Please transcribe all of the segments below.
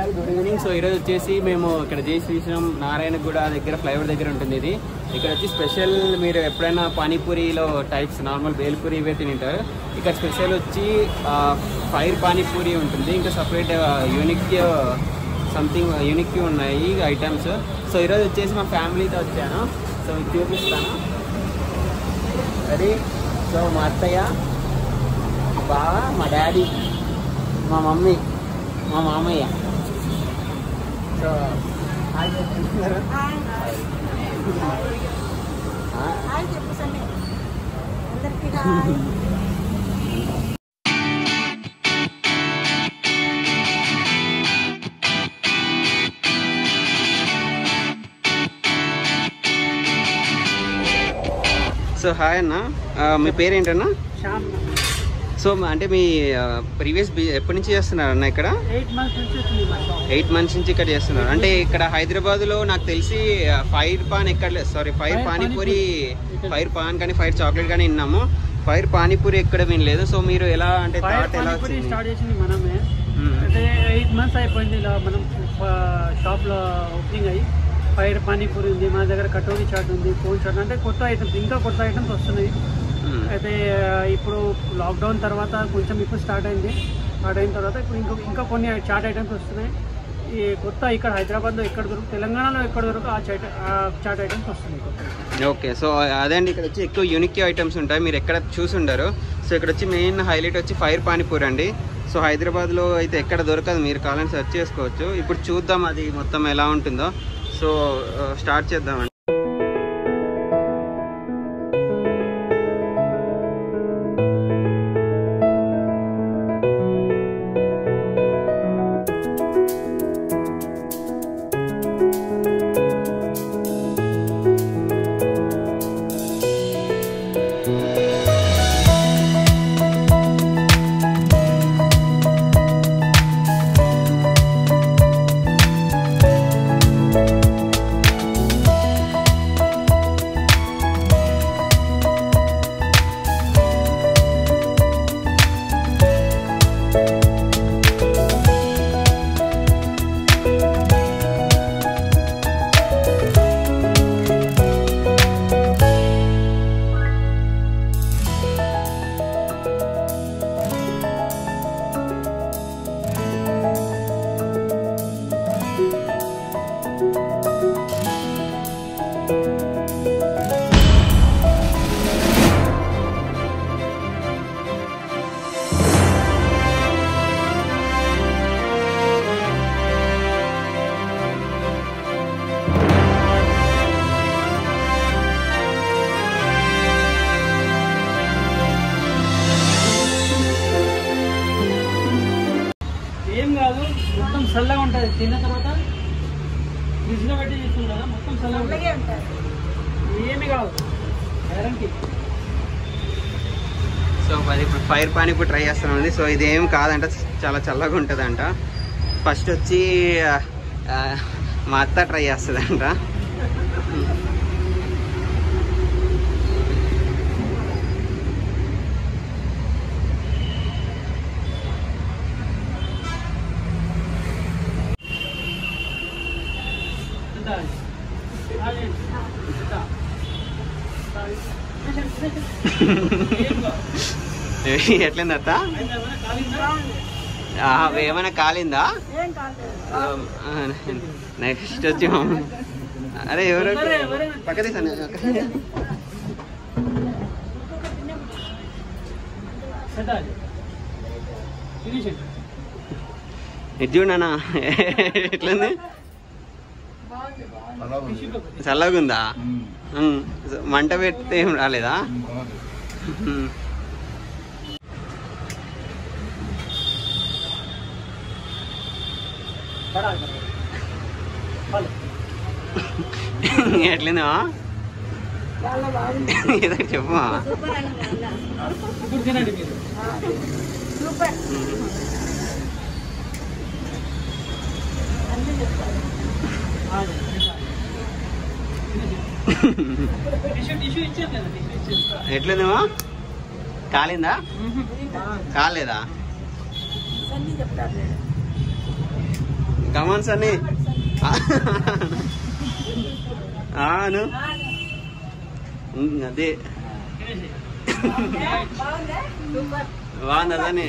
Hi good evening. So ఈరోజు వచ్చేసి మేము ఇక్కడ జై శ్రీశ్రీరామ్ నారాయణగూడ దగ్గర ఫ్లైఓవర్ దగ్గర ఉంటుంది ఇది. ఇక్కడ వచ్చి స్పెషల్ మీరు ఎప్పుడైనా పానీపూరిలో టైప్స్ నార్మల్ బేల్పూరి ఇవే తింటారు. ఇక్కడ స్పెషల్ వచ్చి ఫైర్ పానీపూరి ఉంటుంది. ఇంకా సపరేట్ యూనిక్ సంథింగ్ యూనిక్ ఉన్నాయి ఐటమ్స్. సో ఈరోజు వచ్చేసి మా ఫ్యామిలీతో వచ్చాను. సో మీకు చూపిస్తాను. అది సో మా అత్తయ్య, మా బావ, మా డాడీ, మా మమ్మీ, మా మామయ్య. సో హాయ్ చెప్తున్నారు. సో హాయ్ అన్న, మీ పేరేంటన్నా? సో అంటే మీ ప్రీవియస్ ఎప్పటి నుంచి చేస్తున్నారు అన్న ఇక్కడ? 8 months నుంచి ఇక్కడ చేస్తున్నారు. అంటే ఇక్కడ హైదరాబాద్లో నాకు తెలిసి ఫైర్ పాన్ ఎక్కడ ఫైర్ పానీపూరి, ఫైర్ పాన్ కానీ ఫైర్ చాక్లెట్ కానీ విన్నాము. ఫైర్ పానీపూరి ఎక్కడ వినలేదు. సో మీరు ఎలా అంటే స్టార్ట్ చేసింది మనమే. అంటే 8 months అయిపోయింది ఇలా మనం షాప్లో ఓపెనింగ్ అయ్యి. ఫైర్ పానీపూరి ఉంది మన దగ్గర, కటోరీ చాట్ ఉంది, కోన్ చాట్, అంటే కొత్త ఐటమ్స్, ఇంకా కొత్త ఐటమ్స్ వస్తున్నాయి. అయితే ఇప్పుడు లాక్డౌన్ తర్వాత కొంచెం ఇప్పుడు స్టార్ట్ అయిన తర్వాత ఇప్పుడు ఇంకా కొన్ని చాట్ ఐటమ్స్ వస్తున్నాయి. ఈ కొత్త ఇక్కడ హైదరాబాద్లో ఎక్కడ దొరుకు, తెలంగాణలో ఎక్కడ దొరుకు ఆ చాట్ ఐటమ్స్ వస్తున్నాయి. ఓకే. సో అదే అండి, ఇక్కడ వచ్చి ఎక్కువ యూనిక్ ఐటమ్స్ ఉంటాయి. మీరు ఎక్కడ చూసి ఉండరు. సో ఇక్కడ వచ్చి మెయిన్ హైలైట్ వచ్చి ఫైర్ పానీపూరి అండి. సో హైదరాబాద్లో అయితే ఎక్కడ దొరకదు, మీరు కావాలని సెర్చ్ చేసుకోవచ్చు. ఇప్పుడు చూద్దాం అది మొత్తం ఎలా ఉంటుందో. సో స్టార్ట్ చేద్దామండి. ఏం కాదు, మొత్తం చల్లగా ఉంటుంది. తిన్న తర్వాత ఫ్రిడ్జ్లో పెట్టి తీసుకుంటాం కదా, మొత్తం చల్లగా ఉంటుంది. ఏమి కాదు, గ్యారంటీ. సో అది ఇప్పుడు ఫైర్ పానీపూరి ట్రై చేస్తామండి. సో ఇదేం కాదంట, చాలా చల్లగా ఉంటుందంట. ఫస్ట్ వచ్చి మా అత్త ట్రై చేస్తుందంట. ఎట్లయింది అత్త? ఏమైనా కాలిందా? నెక్స్ట్ వచ్చి అరే ఎవరు పక్క తీసాను ఇది చూడనా ఎట్లుంది? చల్లగా ఉందా? మంట పెడితే ఏం రాలేదా? ఎట్లేదా ఏదో చెప్పు. ఎట్లుందేమో కాలిందా కాలేదా? ఇంకా కమాన్ సన్నీ అను అదే బాగుందా సన్నీ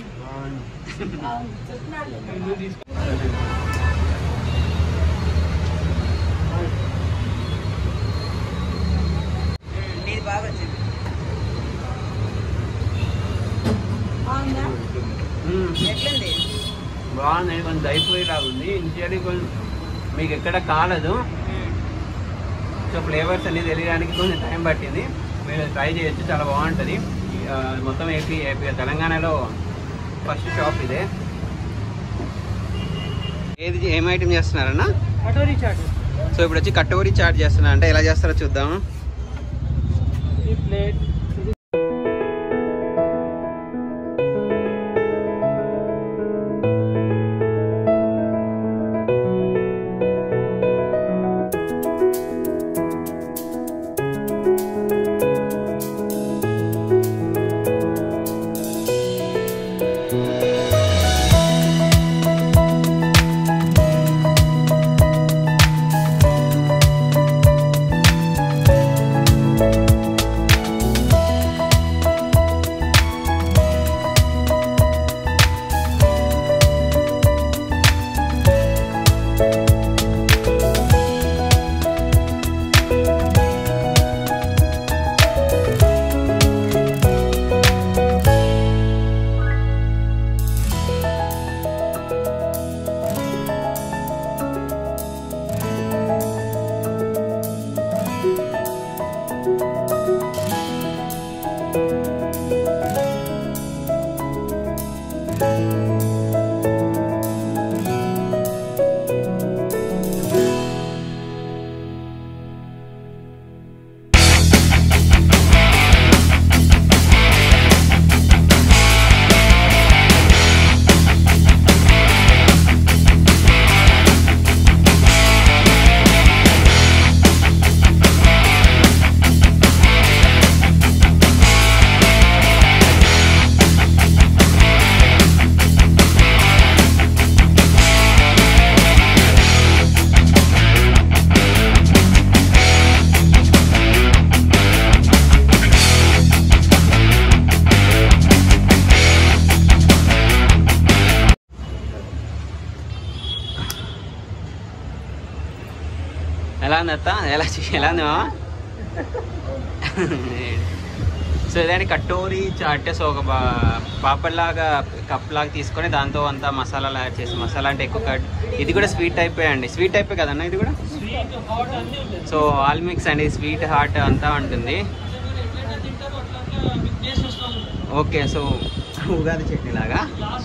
బాగుంది కొంచెం దైపోయేలాగా ఉంది ఇంకేది కొంచెం మీకు ఎక్కడ కాలదు సో ఫ్లేవర్స్ అనేది తెలియడానికి కొంచెం టైం పట్టింది మీరు ట్రై చేయొచ్చు చాలా బాగుంటుంది మొత్తం ఏపీ తెలంగాణలో ఫస్ట్ షాప్ ఇదే ఏం ఐటమ్ చేస్తున్నారన్నా కటోరీ చాట్ సో ఇప్పుడు వచ్చి కటోరీ చాట్ చేస్తున్నా అంటే ఎలా చేస్తారో చూద్దాము ఈ ప్లేట్ ఎలా ఉంది అత్త ఎలా ఉంది మామ సో ఇదండి కటోరీ చాట్ సో ఒక పాపడ్లాగా కప్ లాగా తీసుకొని దాంతో అంతా మసాలాలు యాడ్ చేసి మసాలా అంటే ఎక్కువ ఇది కూడా స్వీట్ టైపే అండి స్వీట్ టైపే కదన్నా ఇది కూడా సో ఆల్ మిక్స్ అండి స్వీట్ హాట్ అంతా ఉంటుంది ఓకే సో ఉగాది చట్నీ లాగా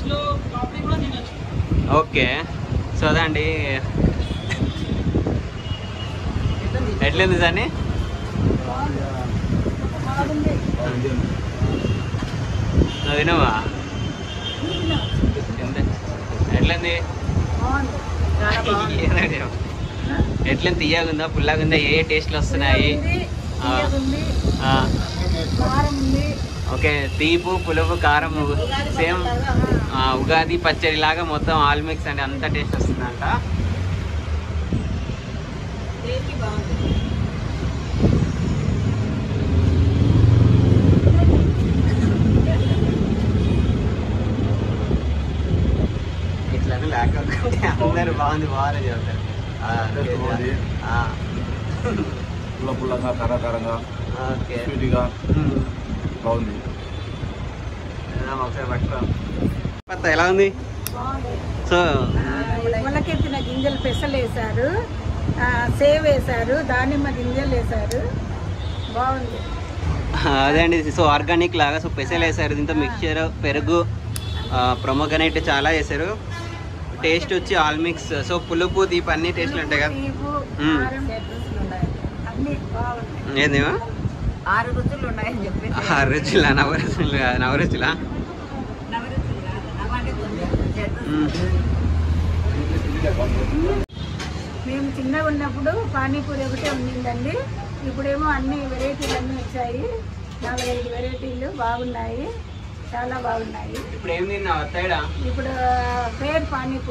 ఓకే సో అదండి ఎట్లుంది దాన్ని తినవా ఎట్లుంది ఎట్లా తీయగుందా పుల్లగుందా ఏ టేస్ట్లు వస్తున్నాయి ఓకే తీపు పులుపు కారం సేమ్ ఉగాది పచ్చడి లాగా మొత్తం ఆల్ మిక్స్ అండి అంత టేస్ట్ వస్తుందంట ఇట్లా లేకపోతే అందరు బాగుంది బాగానే చెప్తారు పుల్లగా కారకారంగా ఓకే స్వీట్గా బాగుంది ఒకసారి పట్టుకో ఎలా ఉంది సో మొలకెత్తిన గింజలు పెసలు వేశారు సేవ్ వేశారు దానిమ్మ గింజలు వేశారు బాగుంది అదే అండి సో ఆర్గానిక్ లాగా సో పెసలు వేసారు దీంతో మిక్చర్ పెరుగు ప్రొమోగనేట్ చాలా వేసారు టేస్ట్ వచ్చి ఆల్ మిక్స్ సో పులుపు తీపి అన్ని టేస్ట్లు ఉంటాయి కదా ఏందేమా 6 రుచులు ఉన్నాయని చెప్పి 6 రుచులా నవరుచులా మేము చిన్నగా ఉన్నప్పుడు పానీపూరి ఒకటే ఉండిందండి ఇప్పుడేమో అన్ని వెరైటీలు అన్నీ వచ్చాయి 4-5 వెరైటీలు బాగున్నాయి చాలా బాగున్నాయి. ఇప్పుడు ఏం తిన్నావు అత్తయ్యడా? ఇప్పుడు ఫైర్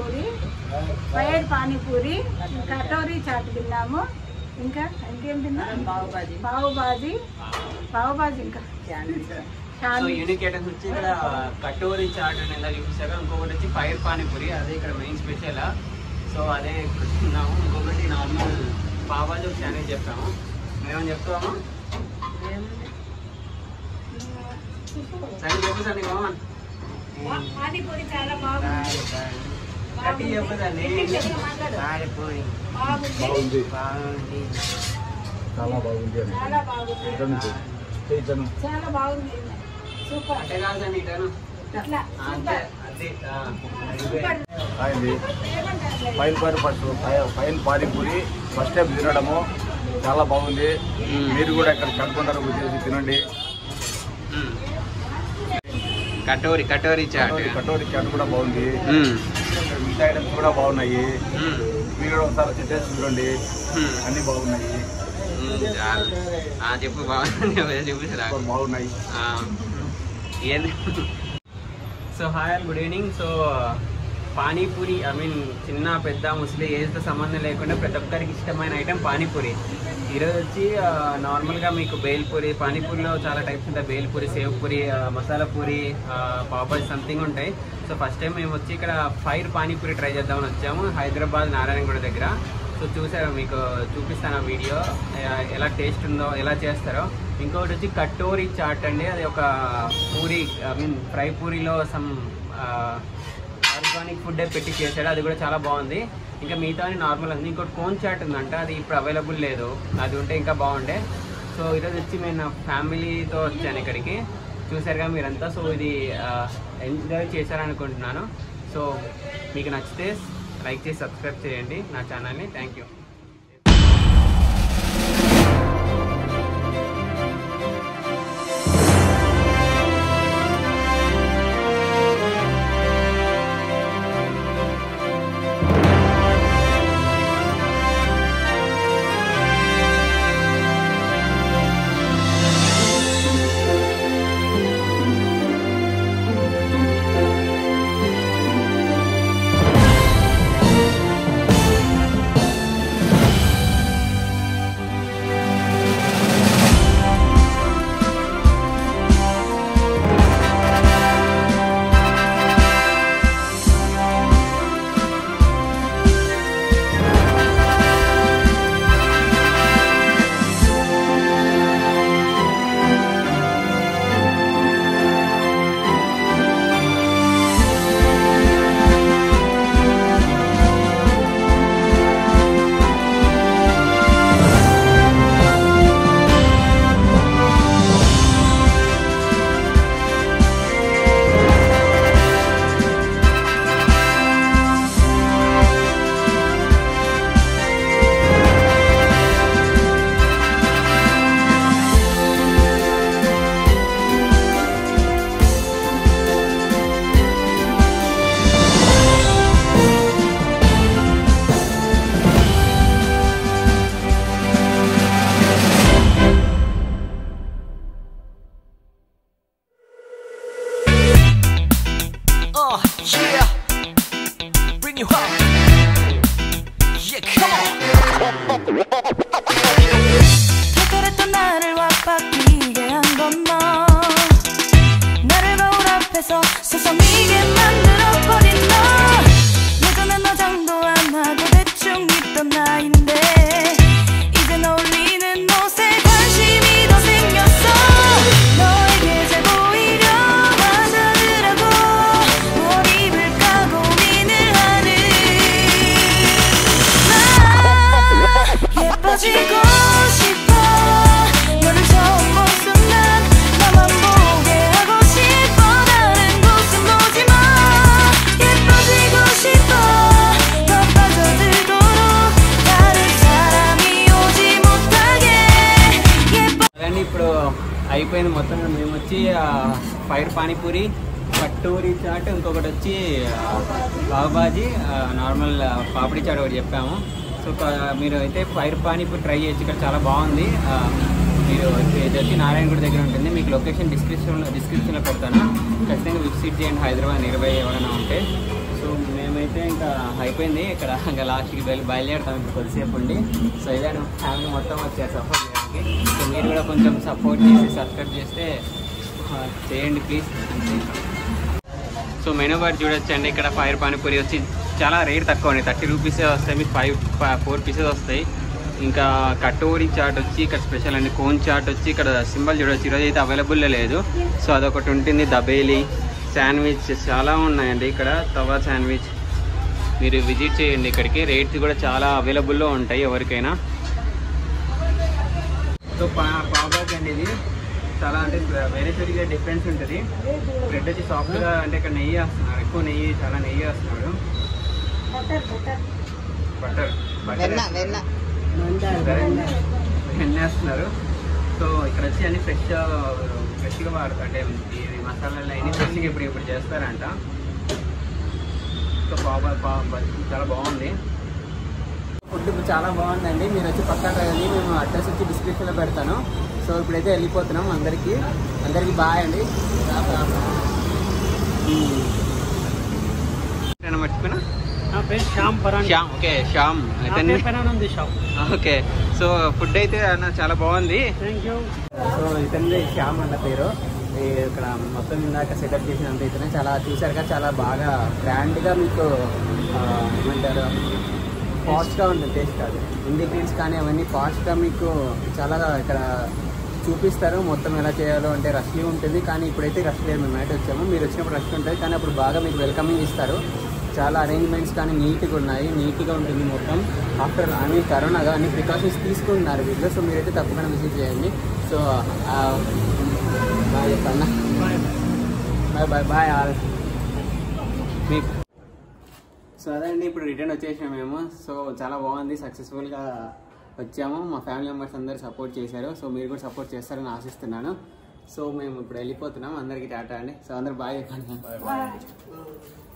పానీపూరి, కటోరీ చాట్ తిన్నాము. ఇంకా ఇంకేం తిన్నాము? పావు బాజీ ఇంకా సో యూనిక్ ఐటమ్స్ వచ్చి ఇక్కడ కటోరీ చాట్ అనేది ఇందాక చూసాక, ఇంకొకటి వచ్చి ఫైర్ పానీపూరి, అదే ఇక్కడ మెయిన్ స్పెషల్. సో అదే తిన్నాము. ఇంకొకటి నార్మల్ పావు బాజీ ఒకటి అనేది చెప్పాము. మేమేమని చెప్తాము సరే చెప్పు సార్ నీకు పానీపూరి చాలా బాగుంది. గట్టి చెప్పదండి. బాగుంది, చాలా బాగుంది అని చాలా బాగుంది. చాలా బాగుంది. సూపర్. అంటే కాదండి ఇటను ఇట్లా అంతే అది అయింది. ఫైన్ పానీపూరి ఫస్ట్ టైం తినడము చాలా బాగుంది. మీరు కూడా ఇక్కడ కనుక్కుంటారు, వచ్చేసి తినండి. కటోరీ చాట్ కూడా బాగుంది. మిగతా ఐటమ్స్ కూడా బాగున్నాయి. మీరు కూడా ఒకసారి టేస్ట్ చూడండి, అన్ని బాగున్నాయి. చెప్పు బాగుంది చూపిస్తారా? బాగున్నాయి. ఏంది? So hi all, good evening. So panipuri, I mean చిన్న పెద్ద ముసలి ఏజ్తో సంబంధం లేకుండా ప్రతి ఒక్కరికి ఇష్టమైన ఐటెం పానీపూరి. ఈరోజు వచ్చి నార్మల్గా మీకు బేల్పూరి, పానీపూరిలో చాలా టైప్స్ ఉంటాయి. బేల్పూరి, సేవ్ పూరి, మసాలా పూరి, పావుబాజీ సంథింగ్ ఉంటాయి. సో ఫస్ట్ టైం మేము వచ్చి ఇక్కడ ఫైర్ పానీపూరి ట్రై చేద్దామని వచ్చాము, హైదరాబాద్ నారాయణగూడ దగ్గర. సో చూసారా, మీకు చూపిస్తాను ఆ వీడియో ఎలా టేస్ట్ ఉందో, ఎలా చేస్తారో. ఇంకొకటి వచ్చి కటోరీ చాట్ అండి, అది ఒక పూరి, ఐ మీన్ ఫ్రై పూరిలో సమ్ ఆర్గానిక్ ఫుడ్ పెట్టి చేశాడు, అది కూడా చాలా బాగుంది. ఇంకా మిగతా నార్మల్ ఉంది. ఇంకోటి కోన్ చాట్ ఉందంట, అది ఇప్పుడు అవైలబుల్ లేదు, అది ఉంటే ఇంకా బాగుండే. సో ఈరోజు వచ్చి నేను నా ఫ్యామిలీతో వచ్చాను ఇక్కడికి, చూసారుగా మీరంతా. సో ఇది ఎంజాయ్ చేశారనుకుంటున్నాను. సో మీకు నచ్చితే లైక్ చేసి సబ్స్క్రైబ్ చేయండి నా ఛానల్ని. Thank you. అయిపోయింది మొత్తం. మేము వచ్చి ఫైర్ పానీపూరి, కటోరీ చాట్, ఇంకొకటి వచ్చి పావుబాజీ, నార్మల్ పాపడి చాట్ ఒకటి చెప్పాము. సో మీరు అయితే ఫైర్ పానీపూరి ట్రై చేయొచ్చు, ఇక్కడ చాలా బాగుంది. మీరు ఇది వచ్చి నారాయణగూడ దగ్గర ఉంటుంది. మీకు లొకేషన్ డిస్క్రిప్షన్లో పెడతాను. ఖచ్చితంగా విజిట్ చేయండి హైదరాబాద్ నియర్బై ఎవరైనా ఉంటే. సో మేమైతే ఇంకా అయిపోయింది ఇక్కడ, ఇంకా లాస్ట్కి బయలుదేరుతాం ఇప్పుడు కొద్దిసేపు ఉండి. సో ఇదే ఫ్యామిలీ మొత్తం వచ్చారు సపోర్ట్ చేయడానికి. సో మీరు కూడా కొంచెం సపోర్ట్ చేసి సబ్స్క్రైబ్ చేస్తే చేయండి ప్లీజ్. సో మెనూ బార్ చూడొచ్చండి. ఇక్కడ ఫైర్ పానీపూరి వచ్చి చాలా రేట్ తక్కువ అండి, 30 రూపీసే వస్తాయి. మీకు 4 పీసెస్ వస్తాయి. ఇంకా కటోరీ చాట్ వచ్చి ఇక్కడ స్పెషల్ అండి. కోన్ చాట్ వచ్చి ఇక్కడ సింబల్ చూడొచ్చు, ఈరోజు అయితే అవైలబుల్ లేదు. సో అదొకటి ఉంటుంది. దబేలి శాండ్విచ్ చాలా ఉన్నాయండి ఇక్కడ. తవా శాండ్విచ్ మీరు విజిట్ చేయండి ఇక్కడికి. రేట్స్ కూడా చాలా అవైలబుల్లో ఉంటాయి ఎవరికైనా. సో పావుబాజీ అండి ఇది చాలా అంటే వేరే చోటిగా డిఫరెన్స్ ఉంటుంది. బ్రెడ్ వచ్చి సాఫ్ట్గా, అంటే ఇక్కడ నెయ్యి వేస్తున్నారు, ఎక్కువ నెయ్యి, చాలా నెయ్యి వేస్తున్నాడు. బటర్ వేస్తున్నారు. సో ఇక్కడ వచ్చి అన్ని ఫ్రెష్గా వాడతారు, అంటే ఇది మసాలాలు అన్నీ ఫ్రెష్గా ఇప్పుడు చేస్తారంట. సో పావుబాజీ చాలా బాగుంది. ఫుడ్ చాలా బాగుందండి. మీరు వచ్చి పక్కా ట్రై. మేము అడ్రస్ వచ్చి డిస్క్రిప్షన్లో పెడతాను. సో ఇప్పుడైతే వెళ్ళిపోతున్నాం. అందరికీ బాయ్ అండి. మర్చిపోయినా నా పేరు శ్యామ్ పరాన్. శ్యామ్. ఓకే శ్యామ్ ఉంది షాప్. ఓకే. సో ఫుడ్ అయితే అన్న చాలా బాగుంది. Thank you. సో ఇతని శ్యామ్ అన్న పేరు. ఇక్కడ మొత్తం ఇందాక సెటప్ చేసినంత ఇతనే చాలా చూసారుగా, చాలా బాగా గ్రాండ్గా మీకు ఏమంటారు ఫాస్ట్గా ఉంటుంది. టేస్ట్ కాదు, ఇంగ్రీడియంట్స్ కానీ అవన్నీ ఫాస్ట్గా మీకు చాలా ఇక్కడ చూపిస్తారు. మొత్తం ఎలా చేయాలో అంటే రష్లీ ఉంటుంది, కానీ ఇప్పుడైతే రష్ లేదు. మేము నైట్ వచ్చాము, మీరు వచ్చినప్పుడు రష్ ఉంటుంది, కానీ అప్పుడు బాగా మీకు వెల్కమింగ్ ఇస్తారు. చాలా అరేంజ్మెంట్స్ కానీ నీట్గా ఉన్నాయి, నీట్గా ఉంటుంది మొత్తం. ఆఫ్టర్ అన్ని కరోనాగా అన్ని ప్రికాషన్స్ తీసుకుంటున్నారు వీళ్ళు. సో మీరైతే తప్పకుండా విజిట్ చేయండి. సో బాయ్ చెప్పన్నా. బాయ్ ఆల్ మీకు. సో అదే అండి, ఇప్పుడు రిటర్న్ వచ్చేసాము మేము. సో చాలా బాగుంది, సక్సెస్ఫుల్గా వచ్చాము. మా ఫ్యామిలీ మెంబర్స్ అందరూ సపోర్ట్ చేశారు. సో మీరు కూడా సపోర్ట్ చేస్తారని ఆశిస్తున్నాను. సో మేము ఇప్పుడు వెళ్ళిపోతున్నాం. అందరికీ టాటా అండి. సో అందరూ బాయ్ చెప్పండి.